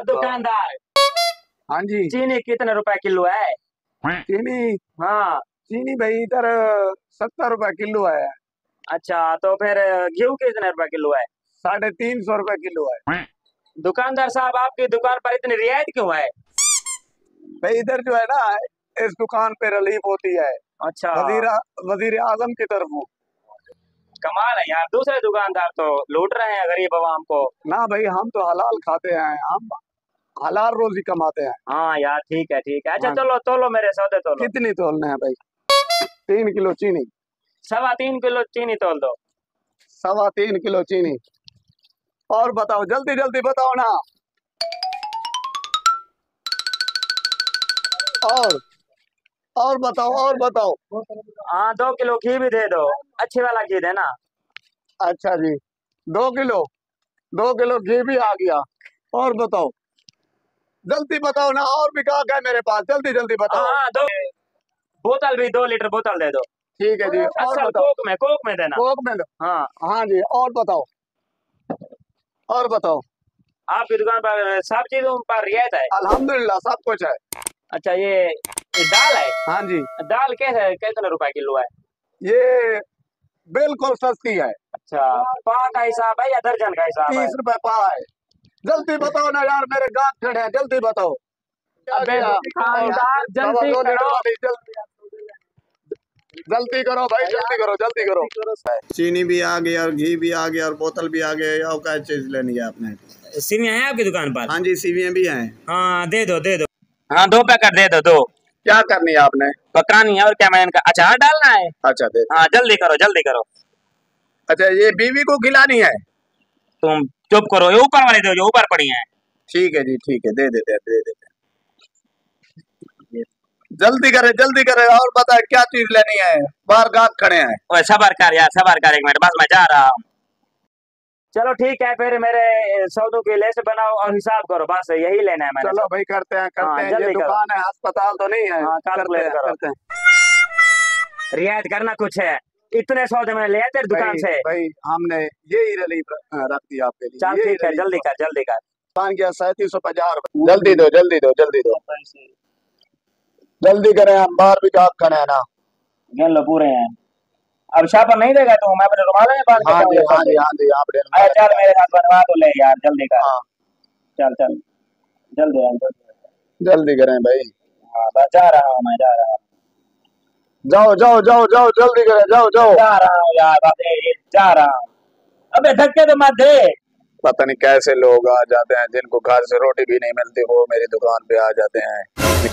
दुकानदार, हाँ जी। चीनी कितने रुपए किलो है? चीनी? हाँ। चीनी भाई इधर 70 रुपए किलो है। अच्छा, तो फिर घी कितने रुपए किलो है? 350 रुपए किलो है। दुकानदार साहब, आपकी दुकान पर इतनी रियायत क्यों है? भाई इधर जो है ना, इस दुकान पे रिलीफ होती है अच्छा, वजीर आजम की तरफ। कमाल है यार, दूसरे दुकानदार तो लूट रहे हैं गरीब आवाम को। ना भाई, हम तो हलाल खाते हैं, हम हलाल रोजी कमाते हैं। हाँ यार, ठीक है ठीक है। अच्छा हाँ। चलो तोलो, मेरे सौदे तोलो। कितनी तोलने हैं भाई? 3 किलो चीनी। 3.25 किलो चीनी तोल दो। 3.25 किलो चीनी। और बताओ, जल्दी जल्दी बताओ ना। और बताओ, और बताओ। हाँ, 2 किलो घी भी दे दो, अच्छे वाला घी देना। अच्छा जी, 2 किलो। 2 किलो घी भी आ गया। और बताओ, जल्दी बताओ ना, और भी गाहक है मेरे पास, जल्दी जल्दी बताओ। हाँ, दो बोतल भी, 2 लीटर बोतल दे दो। ठीक है जी, और असल बताओ। कोक में देना। कोक में दो। हाँ। हाँ जी, और बताओ, और बताओ। आपकी दुकान पर सब चीजों पर रियायत है? अल्हम्दुलिल्लाह सब कुछ है। अच्छा, ये दाल है? हाँ जी, दाल कैसे कितने रुपए किलो है? ये बिल्कुल सस्ती है। अच्छा, पाव का हिसाब है या दर्जन का हिसाब है? 30 रुपए पाव है। जल्दी बताओ ना यार, मेरे गाहक खड़े हैं, जल्दी बताओ। अबे दुकानदार, जल्दी करो। जल्दी करो भाई, जल्दी करो, जल्दी करो। चीनी भी आ गई और घी भी आ गया और बोतल भी आ गई। और क्या चीज लेनी है आपने? सीवियां हैं आपकी दुकान पर? हाँ जी, सीवियां भी हैं। हाँ, दे दो दे दो। हाँ, 2 पैकेट दे दो, 2। क्या करनी है आपने? पकानी है, और क्या मैं इनका अचार डालना है? अच्छा दे। हाँ, जल्दी करो जल्दी करो। अच्छा, ये बीवी को खिलानी है? तुम चुप करो, ये ऊपर वाले दो जो ऊपर पड़ी हैं। ठीक है जी, ठीक है, दे देते हैं, दे देते हैं। जल्दी करे और बता, क्या चीज लेनी है? बाहर गाहक खड़े हैं। ओए सबर कर यार, सबर कर, 1 मिनट, बस मैं जा रहा हूँ। चलो ठीक है, फिर मेरे सौदों की लिस्ट बनाओ और हिसाब करो, बस यही लेना है मैंने। चलो भाई, करते हैं हाँ, ये जल्दी करो। दुकान है, अस्पताल तो नहीं है। हाँ, कैलकुलेट करो। करते हैं। रियायत करना कुछ है, इतने सौदे मैंने लिया तेरी दुकान से। भाई हमने यही रिलीफ रख दिया आपके लिए। चल ठीक है, जल्दी कर जल्दी कर। दुकान गया 3750 रुपए। जल्दी दो, जल्दी दो, जल्दी दो, जल्दी करें, हम बाहर भी गाहक खड़े हैं ना। गिन लो, पूरे हैं। अब शापर नहीं देगा तो मैं अपने रुमाल में बांध के हाँ जी, जाऊंगा। हाँ जी, हाँ जी, आप अरे चल, मेरे साथ बनवा तो ले यार, जल्दी कर। हाँ, चल चल, जल्दी यार, जल्दी करें भाई। हाँ, बस जा रहा हूँ, मैं जा रहा हूँ। जाओ जाओ जाओ जाओ, जल्दी करें, जाओ जाओ। जा रहा हूँ यार, बस जा रहा हूँ। अबे धक्के तो मत दे। पता नहीं कैसे लोग आ जाते हैं, जिनको घर से रोटी भी नहीं मिलती, वो मेरी दुकान पे आ जाते हैं।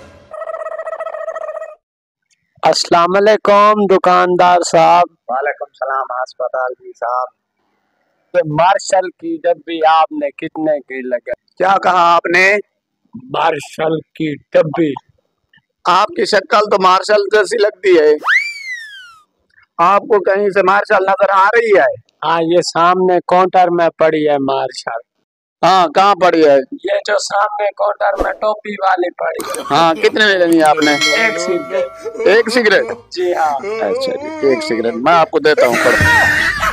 अस्सलाम वालेकुम दुकानदार साहब। वालेकुम सलाम अस्पताल जी साहब। तो मार्शल की डब्बी आपने कितने की लगा? क्या कहा आपने? मार्शल की डब्बी। आपकी शक्ल तो मार्शल जैसी लगती है, आपको कहीं से मार्शल नजर आ रही है? हाँ, ये सामने काउंटर में पड़ी है मार्शल। हाँ, कहाँ पड़ी है? ये जो सामने काउंटर में टोपी वाली पड़ी है। हाँ, कितने में लेनी है आपने? 1 सिगरेट। 1 सिगरेट? जी हाँ। अच्छा जी, 1 सिगरेट मैं आपको देता हूँ।